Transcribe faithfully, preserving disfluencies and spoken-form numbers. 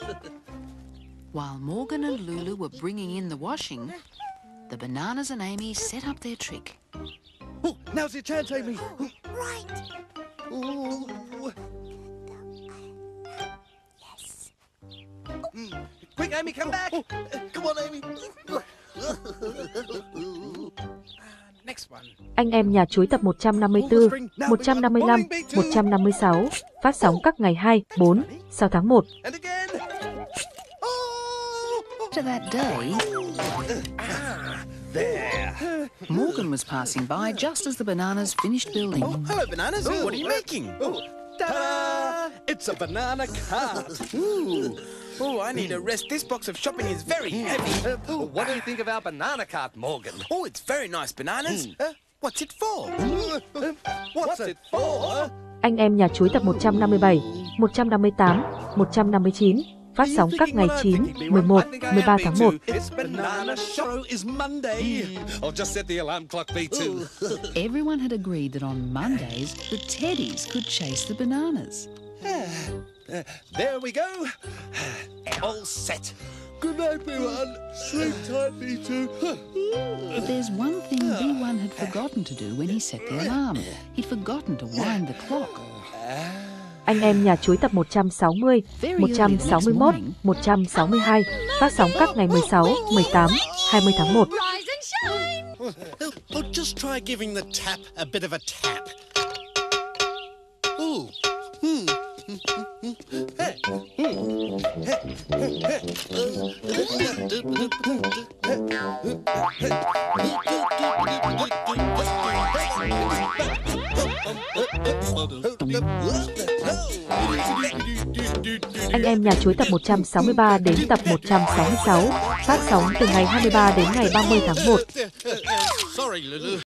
While Morgan and Lulu were bringing in the washing, the Bananas and Amy set up their trick. Oh, now's your chance, Amy. Right. Ooh. Yes. Mm. Quick, Amy, come back. Oh, come on, Amy. Next one. Anh em nhà chuối tập một trăm năm mươi tư, một trăm năm mươi lăm, một trăm năm mươi sáu, phát sóng các ngày hai, bốn, sáu tháng một. And again. After that day, Ah, there. Morgan was passing by just as the Bananas finished building. Oh, hello, Bananas. Oh, What are you making? Oh, ta-da! It's a banana cart. Ooh. Oh, I need a rest. This box of shopping is very heavy. Uh, what do you think of our banana cart, Morgan? Oh, it's very nice, Bananas. Mm. Uh, what's it for? Uh, What's it for? Anh em nhà chuối tập một trăm năm mươi bảy, một trăm năm mươi tám, một trăm năm mươi chín, phát sóng các ngày chín, mười một, mười ba tháng một. This banana show is Monday. I'll just set the alarm clock B two. Everyone had agreed that on Mondays, the Teddies could chase the Bananas. Uh, there we go. All set. Good night, B one. Sleep tight, B two. But there's one thing B one had forgotten to do when he set the alarm. He'd forgotten to wind the clock. Anh em nhà chuối tập một trăm sáu mươi, một trăm sáu mươi mốt, một trăm sáu mươi hai, phát sóng các ngày mười sáu, mười tám, hai mươi tháng một. Rise and shine. Oh, oh, just try giving the tap a bit of a tap. Ooh. Hmm. Hey. Anh em nhà chuối tập một trăm sáu mươi ba đến tập một trăm sáu mươi sáu, phát sóng từ ngày hai mươi ba đến ngày ba mươi tháng một. Sorry, Lulu.